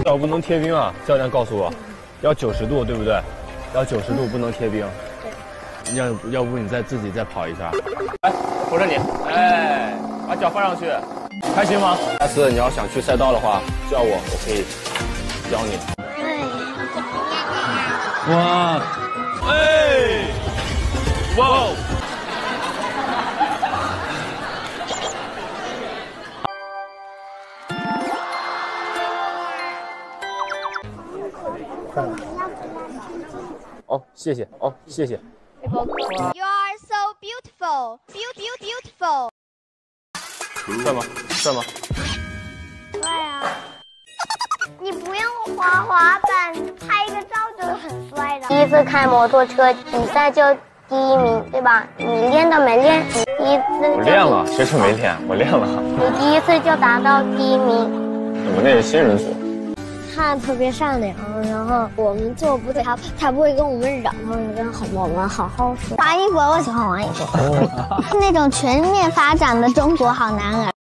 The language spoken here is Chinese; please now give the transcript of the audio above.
脚不能贴冰啊！教练告诉我，要90度，对不对？要90度，不能贴冰。要不你自己再跑一下。来，扶着你，哎，把脚放上去，开心吗？下次你要想去赛道的话，叫我，我可以教你。哇，哎，哇！哦，谢谢，哦，谢谢。 You are so beautiful, beautiful. 帅吗？帅吗？ 对啊。你不用滑滑板，拍一个照就是很帅的。第一次开摩托车比赛就第1名，对吧？你练都没练，第一次我练了，谁说没练？我练了。 你第一次就达到第1名。 我那是新人组。 他特别善良，然后我们做不对，他不会跟我们嚷，我们好好说。玩衣服，我喜欢玩衣服。那种全面发展的中国好男儿。